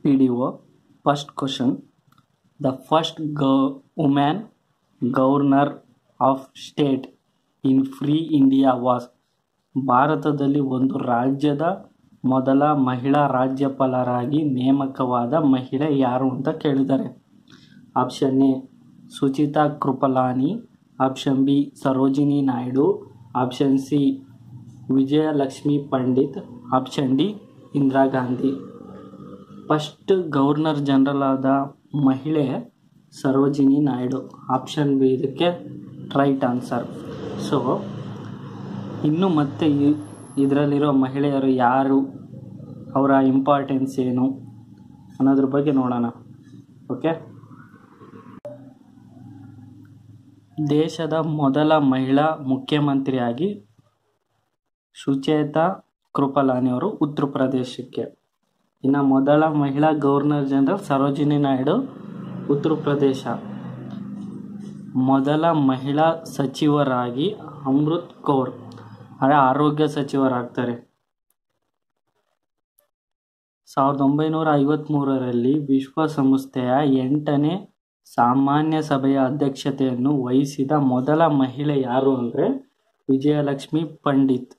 PDO. First question: the first woman governor of state in free India was. ಭಾರತದಲ್ಲಿ ಒಂದು ರಾಜ್ಯದ ಮೊದಲ ಮಹಿಳಾ ರಾಜ್ಯಪಾಲರಾಗಿ ನೇಮಕವಾದ ಮಹಿಳೆ ಯಾರು ಅಂತ ಕೇಳಿದ್ದಾರೆ. Option A Suchita Kripalani, option B Sarojini Naidu, option C Vijayalakshmi Pandit, option D Indira Gandhi. First governor general ಆದ ಮಹಿಳೆ ಸರೋಜಿನಿ ನಾಯ್ಡು. ಆಪ್ಷನ್ ಬಿ ಇದಕ್ಕೆ ರೈಟ್ ಆನ್ಸರ್. ಸೊ ಇನ್ನು ಮತ್ತೆ ಇದರಲ್ಲಿರೋ ಮಹಿಳೆಯರು ಯಾರು, ಅವರ ಇಂಪಾರ್ಟೆನ್ಸ್ ಏನು ಅನ್ನೋದ್ರ ಬಗ್ಗೆ ನೋಡೋಣ. ಓಕೆ, ದೇಶದ ಮೊದಲ ಮಹಿಳಾ ಮುಖ್ಯಮಂತ್ರಿಯಾಗಿ ಸುಚೇತಾ ಕೃಪಲಾನಿ ಅವರು ಉತ್ತರ ಪ್ರದೇಶಕ್ಕೆ. ಇನ್ನು ಮೊದಲ ಮಹಿಳಾ ಗವರ್ನರ್ ಜನರಲ್ ಸರೋಜಿನಿ ನಾಯ್ಡು ಉತ್ತರ ಪ್ರದೇಶ. ಮೊದಲ ಮಹಿಳಾ ಸಚಿವರಾಗಿ ಅಮೃತ್ ಕೌರ್ ಆರೋಗ್ಯ ಸಚಿವರಾಗ್ತಾರೆ. 1953ರಲ್ಲಿ ವಿಶ್ವಸಂಸ್ಥೆಯ 8ನೇ ಸಾಮಾನ್ಯ ಸಭೆಯ ಅಧ್ಯಕ್ಷತೆಯನ್ನು ವಹಿಸಿದ ಮೊದಲ ಮಹಿಳೆ ಯಾರು ಅಂದರೆ ವಿಜಯಲಕ್ಷ್ಮಿ ಪಂಡಿತ್.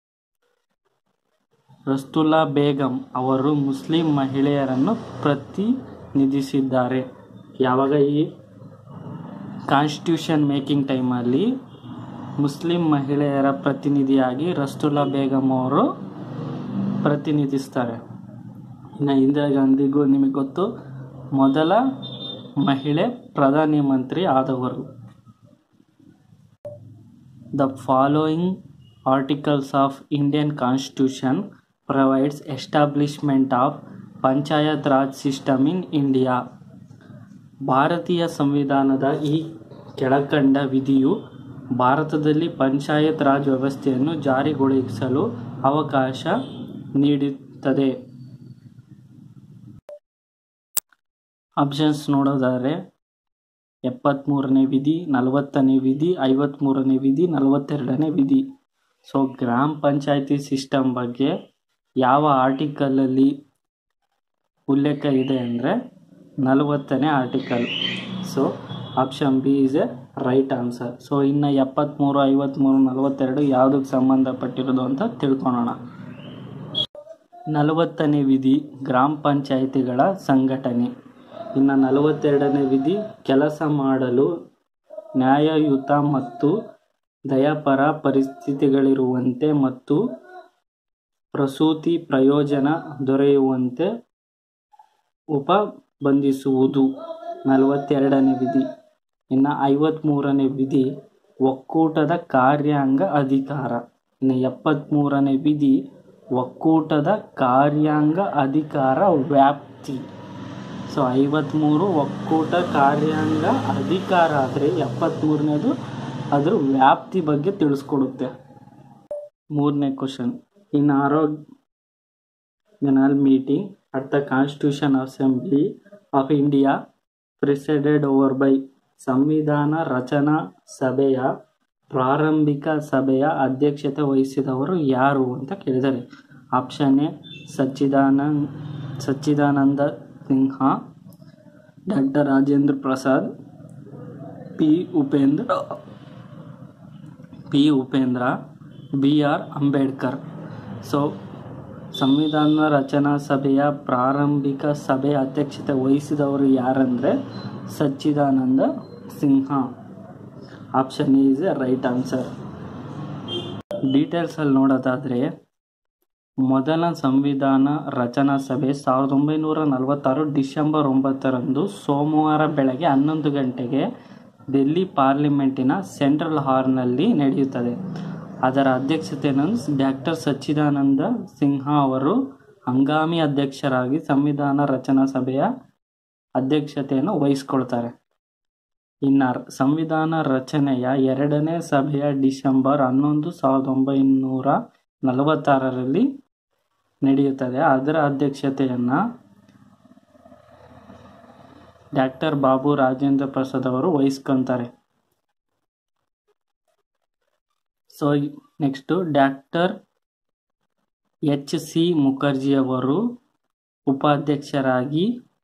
ರಸ್ತುಲ್ಲಾ ಬೇಗಂ ಅವರು ಮುಸ್ಲಿಂ ಮಹಿಳೆಯರನ್ನು ಪ್ರತಿನಿಧಿಸಿದ್ದಾರೆ. ಯಾವಾಗ ಈ ಕಾನ್ಸ್ಟಿಟ್ಯೂಷನ್ ಮೇಕಿಂಗ್ ಟೈಮಲ್ಲಿ ಮುಸ್ಲಿಂ ಮಹಿಳೆಯರ ಪ್ರತಿನಿಧಿಯಾಗಿ ರಸ್ತುಲ್ಲಾ ಬೇಗಂ ಅವರು ಪ್ರತಿನಿಧಿಸ್ತಾರೆ. ಇನ್ನು ಇಂದಿರಾ ಗಾಂಧಿಗೂ ನಿಮಗೆ ಗೊತ್ತು, ಮೊದಲ ಮಹಿಳೆ ಪ್ರಧಾನಿ ಮಂತ್ರಿ ಆದವರು. The following articles of Indian constitution provides establishment of Panchayat Raj system in India. ಭಾರತೀಯ ಸಂವಿಧಾನದ ಈ ಕೆಳಕಂಡ ವಿಧಿಯು ಭಾರತದಲ್ಲಿ ಪಂಚಾಯತ್ ರಾಜ್ ವ್ಯವಸ್ಥೆಯನ್ನು ಜಾರಿಗೊಳಿಸಲು ಅವಕಾಶ ನೀಡುತ್ತದೆ. ಆಪ್ಷನ್ಸ್ ನೋಡೋದಾದರೆ 73ನೇ ವಿಧಿ, 40ನೇ ವಿಧಿ, 53ನೇ ವಿಧಿ, 42ನೇ ವಿಧಿ. ಸೊ ಗ್ರಾಮ ಪಂಚಾಯತಿ ಸಿಸ್ಟಮ್ ಬಗ್ಗೆ ಯಾವ ಆರ್ಟಿಕಲಲ್ಲಿ ಉಲ್ಲೇಖ ಇದೆ ಅಂದರೆ 40ನೇ article. So option B is A right answer. So ಇನ್ನು 73, 53, 42 ಯಾವುದಕ್ಕೆ ಸಂಬಂಧಪಟ್ಟಿರೋದು ಅಂತ ತಿಳ್ಕೊಳ್ಳೋಣ. 40ನೇ ವಿಧಿ ಗ್ರಾಮ ಪಂಚಾಯಿತಿಗಳ ಸಂಘಟನೆ. ಇನ್ನು 42ನೇ ವಿಧಿ ಕೆಲಸ ಮಾಡಲು ನ್ಯಾಯಯುತ ಮತ್ತು ದಯಾಪರ ಪರಿಸ್ಥಿತಿಗಳಿರುವಂತೆ ಮತ್ತು ಪ್ರಸೂತಿ ಪ್ರಯೋಜನ ದೊರೆಯುವಂತೆ ಉಪಬಂಧಿಸುವುದು. 42ನೇ ವಿಧಿ. ಇನ್ನು 53ನೇ ವಿಧಿ ಒಕ್ಕೂಟದ ಕಾರ್ಯಾಂಗ ಅಧಿಕಾರ. ಇನ್ನು 73ನೇ ವಿಧಿ ಒಕ್ಕೂಟದ ಕಾರ್ಯಾಂಗ ಅಧಿಕಾರ ವ್ಯಾಪ್ತಿ. ಸೊ 53 ಒಕ್ಕೂಟ ಕಾರ್ಯಾಂಗ ಅಧಿಕಾರ ಆದರೆ 73ನೇದು ಅದ್ರ ವ್ಯಾಪ್ತಿ ಬಗ್ಗೆ ತಿಳಿಸ್ಕೊಡುತ್ತೆ. 3ನೇ question: inaugural meeting at the constitution assembly of India presided over by. ಸಂವಿಧಾನ ರಚನಾ ಸಭೆಯ ಪ್ರಾರಂಭಿಕ ಸಭೆಯ ಅಧ್ಯಕ್ಷತೆ ವಹಿಸಿದವರು ಯಾರು ಅಂತ ಕೇಳಿದ್ದಾರೆ. Option A Sachchidananda Sinha, doctor Rajendra Prasad, P Upendra, B R Ambedkar. So ಸಂವಿಧಾನ ರಚನಾ ಸಭೆಯ ಪ್ರಾರಂಭಿಕ ಸಭೆಯ ಅಧ್ಯಕ್ಷತೆ ವಹಿಸಿದವರು ಯಾರಂದರೆ Sachchidananda Sinha. Option is A right answer. ಡೀಟೇಲ್ಸಲ್ಲಿ ನೋಡೋದಾದರೆ ಮೊದಲ ಸಂವಿಧಾನ ರಚನಾ ಸಭೆ 1946 ಡಿಸೆಂಬರ್ 9ರಂದು ಸೋಮವಾರ ಬೆಳಗ್ಗೆ 11 ಗಂಟೆಗೆ ದಿಲ್ಲಿ ಪಾರ್ಲಿಮೆಂಟಿನ ಸೆಂಟ್ರಲ್ ಹಾಲ್ನಲ್ಲಿ ನಡೆಯುತ್ತದೆ. ಅದರ ಅಧ್ಯಕ್ಷತೆಯನ್ನು ಡಾಕ್ಟರ್ ಸಚ್ಚಿದಾನಂದ ಸಿನ್ಹಾ ಅವರು ಹಂಗಾಮಿ ಅಧ್ಯಕ್ಷರಾಗಿ ಸಂವಿಧಾನ ರಚನಾ ಸಭೆಯ ಅಧ್ಯಕ್ಷತೆಯನ್ನು ವಹಿಸಿಕೊಳ್ತಾರೆ. ಇನ್ನು ಸಂವಿಧಾನ ರಚನೆಯ 2ನೇ ಸಭೆಯ ಡಿಸೆಂಬರ್ 11, 1946ರಲ್ಲಿ ನಡೆಯುತ್ತದೆ. ಅದರ ಅಧ್ಯಕ್ಷತೆಯನ್ನು ಡಾಕ್ಟರ್ ಬಾಬು ರಾಜೇಂದ್ರ ಪ್ರಸಾದ್ ಅವರು ವಹಿಸ್ಕೊತಾರೆ. So next doctor H C ಮುಖರ್ಜಿಯವರು ಉಪಾಧ್ಯಕ್ಷರಾಗಿ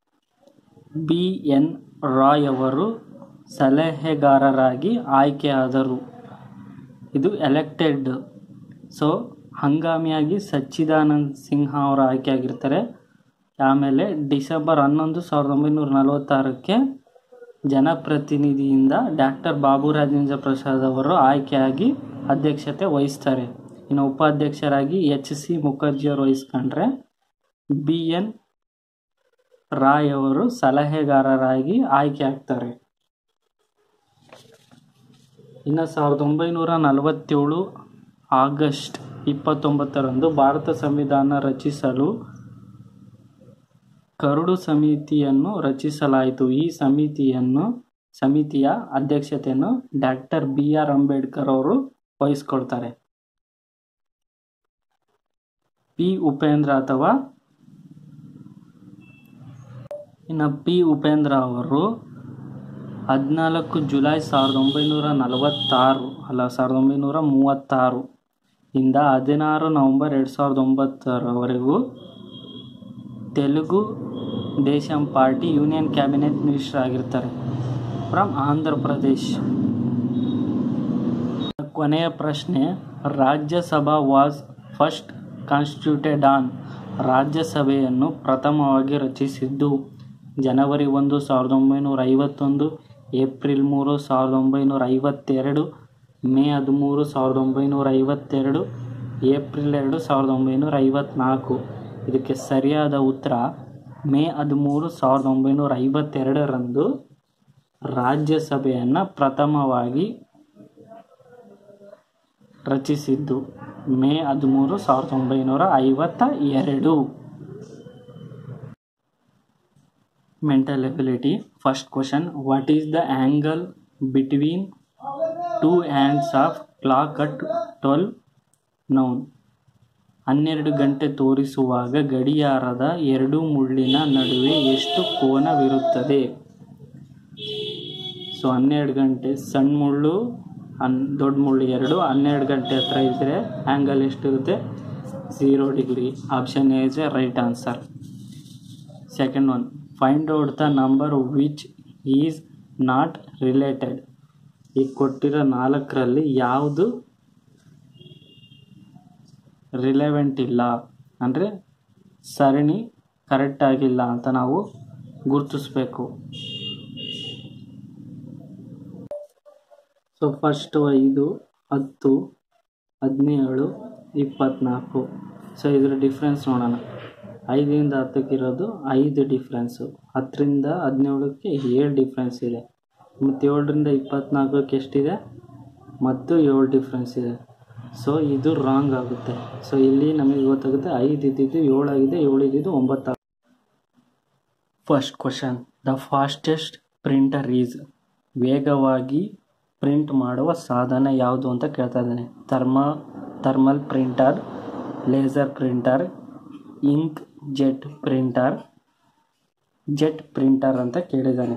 BN ರಾಯ್ ಅವರು ಸಲಹೆಗಾರರಾಗಿ ಆಯ್ಕೆಯಾದರು. ಇದು ಎಲೆಕ್ಟೆಡ್. ಸೊ ಹಂಗಾಮಿಯಾಗಿ ಸಚ್ಚಿದಾನಂದ್ ಸಿನ್ಹಾ ಅವರು ಆಯ್ಕೆಯಾಗಿರ್ತಾರೆ. ಆಮೇಲೆ ಡಿಸೆಂಬರ್ 11, 1946ಕ್ಕೆ ಜನಪ್ರತಿನಿಧಿಯಿಂದ ಡಾಕ್ಟರ್ ಬಾಬು ರಾಜೇಂದ್ರ ಪ್ರಸಾದ್ ಅವರು ಆಯ್ಕೆಯಾಗಿ ಅಧ್ಯಕ್ಷತೆ ವಹಿಸ್ತಾರೆ. ಇನ್ನು ಉಪಾಧ್ಯಕ್ಷರಾಗಿ HC ಮುಖರ್ಜಿ ಅವರು ವಹಿಸ್ಕೊಂಡ್ರೆ BN ರಾಯ್ ಅವರು ಸಲಹೆಗಾರರಾಗಿ ಆಯ್ಕೆ ಆಗ್ತಾರೆ. ಇನ್ನು 1947 ಆಗಸ್ಟ್ 29ರಂದು ಭಾರತ ಸಂವಿಧಾನ ರಚಿಸಲು ಕರಡು ಸಮಿತಿಯನ್ನು ರಚಿಸಲಾಯಿತು. ಈ ಸಮಿತಿಯ ಅಧ್ಯಕ್ಷತೆಯನ್ನು ಡಾಕ್ಟರ್ BR ಅಂಬೇಡ್ಕರ್ ಅವರು ವಹಿಸ್ಕೊಳ್ತಾರೆ. P ಉಪೇಂದ್ರ ಅವರು 14 ಜುಲೈ 1936 ಇಂದ 16 ನವೆಂಬರ್ 2009ರವರೆಗೂ Telugu Desam party union cabinet minister ಆಗಿರ್ತಾರೆ ಫ್ರಮ್ ಆಂಧ್ರ ಪ್ರದೇಶ್. ಕೊನೆಯ ಪ್ರಶ್ನೆ, Rajya Sabha was first constituted on. ರಾಜ್ಯಸಭೆಯನ್ನು ಪ್ರಥಮವಾಗಿ ರಚಿಸಿದ್ದು ಜನವರಿ 1, 1951, ಏಪ್ರಿಲ್ 3, 1952, ಮೇ 13, 1952, ಏಪ್ರಿಲ್ 2, 1954. ಇದಕ್ಕೆ ಸರಿಯಾದ ಉತ್ತರ ಮೇ 13, 1952ರಂದು ರಾಜ್ಯಸಭೆಯನ್ನು ಪ್ರಥಮವಾಗಿ ರಚಿಸಿದ್ದು. May 13, 1952. Mental ability. First question, what is the angle between 2 hands of clock at 12 noon? 12 ಗಂಟೆ ತೋರಿಸುವಾಗ ಗಡಿಯಾರದ 2 ಮುಳ್ಳಿನ ನಡುವೆ ಎಷ್ಟು ಕೋನವಿರುತ್ತದೆ? ಸೊ 12 ಗಂಟೆ ಸಣ್ಣ ಮುಳ್ಳು, ದೊಡ್ಡ ಮುಳ್ಳು 2, 12 ಗಂಟೆ ಹತ್ರ ಇದ್ದರೆ ಆ್ಯಂಗಲ್ ಎಷ್ಟಿರುತ್ತೆ? 0 degree. Option A is a right answer. Second one, find out the number which is not related. ಈಗ ಕೊಟ್ಟಿರೋ 4ರಲ್ಲಿ ಯಾವುದು ರಿಲೆವೆಂಟ್ ಇಲ್ಲ, ಅಂದರೆ ಸರಣಿ ಕರೆಕ್ಟಾಗಿಲ್ಲ ಅಂತ ನಾವು ಗುರುತಿಸ್ಬೇಕು. So first 5, 10, 17, 24. ಸೊ ಇದರ ಡಿಫ್ರೆನ್ಸ್ ನೋಡೋಣ. 5ರಿಂದ 10ಕ್ಕೆ ಇರೋದು 5 ಡಿಫ್ರೆನ್ಸು, 10ರಿಂದ 17ಕ್ಕೆ 7 ಡಿಫ್ರೆನ್ಸ್ ಇದೆ, ಮತ್ತು 7ರಿಂದ 24ಕ್ಕೆ ಎಷ್ಟಿದೆ? ಮತ್ತು 7 ಡಿಫ್ರೆನ್ಸ್ ಇದೆ. ಸೊ ಇದು ರಾಂಗ್ ಆಗುತ್ತೆ. ಸೊ ಇಲ್ಲಿ ನಮಗೆ ಗೊತ್ತಾಗುತ್ತೆ 5 ಇದ್ದಿದ್ದು 7 ಆಗಿದೆ, 7 ಇದ್ದಿದ್ದು 9 ಆಗಿದೆ. First question, the fastest printer is. ವೇಗವಾಗಿ ಪ್ರಿಂಟ್ ಮಾಡುವ ಸಾಧನ ಯಾವುದು ಅಂತ ಕೇಳ್ತಾ ಇದ್ದಾನೆ. Thermal printer, laser printer, ink jet printer ಅಂತ ಕೇಳಿದ್ದಾನೆ.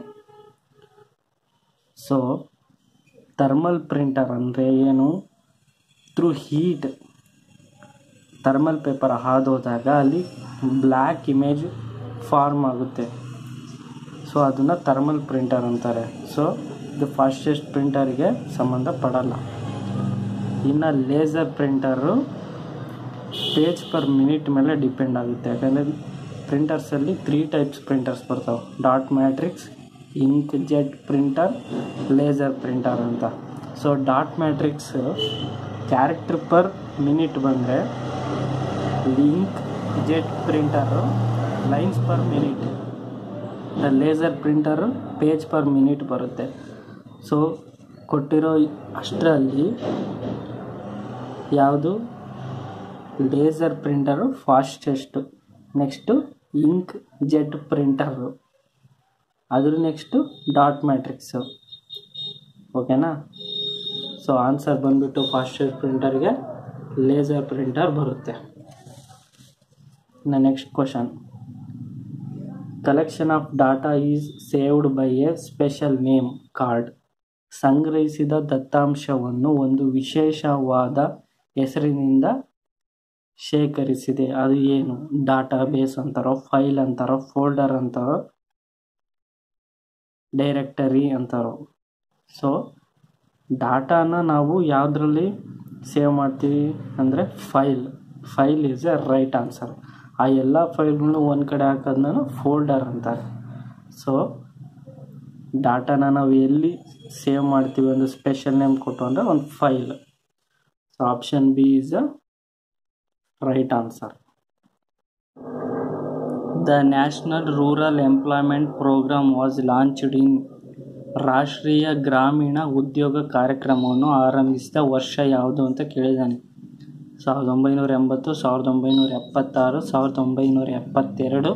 ಸೊ ಥರ್ಮಲ್ ಪ್ರಿಂಟರ್ ಅಂದರೆ ಏನು? ಥ್ರೂ ಹೀಟ್ ಥರ್ಮಲ್ ಪೇಪರ್ ಹಾದೋದಾಗ ಅಲ್ಲಿ ಬ್ಲ್ಯಾಕ್ ಇಮೇಜ್ ಫಾರ್ಮ್ ಆಗುತ್ತೆ. ಸೊ ಅದನ್ನು ಥರ್ಮಲ್ ಪ್ರಿಂಟರ್ ಅಂತಾರೆ. ಸೊ ಇದು ಫಾಸ್ಟೆಸ್ಟ್ ಪ್ರಿಂಟರ್ಗೆ ಸಂಬಂಧಪಡಲ್ಲ. ಇನ್ನು laser printer page per minute ಮೇಲೆ ಡಿಪೆಂಡ್ ಆಗುತ್ತೆ. ಯಾಕಂದರೆ ಪ್ರಿಂಟರ್ಸಲ್ಲಿ 3 ಟೈಪ್ಸ್ ಪ್ರಿಂಟರ್ಸ್ ಬರ್ತಾವೆ: dot matrix, ink jet printer, laser printer ಅಂತ. So dot matrix character per minute ಬಂದರೆ, ink jet printer lines per minute, laser printer page per minute ಬರುತ್ತೆ. So ಕೊಟ್ಟಿರೋ ಅಷ್ಟರಲ್ಲಿ ಯಾವುದು? Laser printer fastest, next ink jet printer, ಅದ್ರ next dot matrix. ಓಕೆನಾ? So answer ಬಂದುಬಿಟ್ಟು fastest ಪ್ರಿಂಟರ್ಗೆ laser printer ಬರುತ್ತೆ. Next question, collection of data is saved by a special name card. ಸಂಗ್ರಹಿಸಿದ ದತ್ತಾಂಶವನ್ನು ಒಂದು ವಿಶೇಷವಾದ ಹೆಸರಿನಿಂದ ಶೇಖರಿಸಿದೆ. ಅದು ಏನು? ಡಾಟಾ ಬೇಸ್ ಅಂತಾರೋ, ಫೈಲ್ ಅಂತಾರೋ, ಫೋಲ್ಡರ್ ಅಂತಾರೋ, ಡೈರೆಕ್ಟರಿ ಅಂತಾರೋ. ಸೊ ಡಾಟಾನ ನಾವು ಯಾವುದ್ರಲ್ಲಿ ಸೇವ್ ಮಾಡ್ತೀವಿ ಅಂದರೆ file is A right answer. ಆ ಎಲ್ಲ ಫೈಲ್ಗಳನ್ನ ಒಂದು ಕಡೆ ಹಾಕೋದನ್ನ ಫೋಲ್ಡರ್ ಅಂತಾರೆ. ಸೊ ಡಾಟಾನ ನಾವು ಎಲ್ಲಿ ಸೇವ್ ಮಾಡ್ತೀವಿ ಅಂದರೆ ಸ್ಪೆಷಲ್ ನೇಮ್ ಕೊಟ್ಟು ಅಂದರೆ ಒಂದು file. So option B is a right answer. The national rural employment programme was launched in. ರಾಷ್ಟ್ರೀಯ ಗ್ರಾಮೀಣ ಉದ್ಯೋಗ ಕಾರ್ಯಕ್ರಮವನ್ನು ಆರಂಭಿಸಿದ ವರ್ಷ ಯಾವುದು ಅಂತ ಕೇಳಿದ್ದಾನೆ. 1980, 1976, 1972,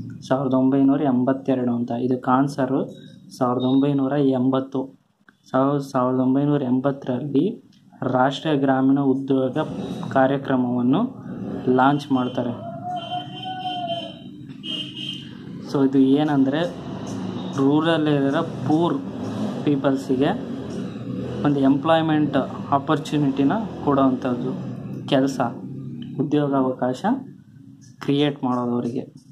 1982 ಅಂತ. ಇದಕ್ಕೆ ಆನ್ಸರು 1980. 1980ರಲ್ಲಿ ರಾಷ್ಟ್ರೀಯ ಗ್ರಾಮೀಣ ಉದ್ಯೋಗ ಕಾರ್ಯಕ್ರಮವನ್ನು ಲಾಂಚ್ ಮಾಡ್ತಾರೆ. ಸೊ ಇದು ಏನಂದರೆ ರೂರಲ್ಲಿರೋ ಪೂರ್ ಪೀಪಲ್ಸಿಗೆ ಒಂದು ಎಂಪ್ಲಾಯ್ಮೆಂಟ್ ಆಪರ್ಚುನಿಟಿನ ಕೊಡೋವಂಥದ್ದು ಕೆಲಸ, ಉದ್ಯೋಗಾವಕಾಶ ಕ್ರಿಯೇಟ್ ಮಾಡೋದವರಿಗೆ.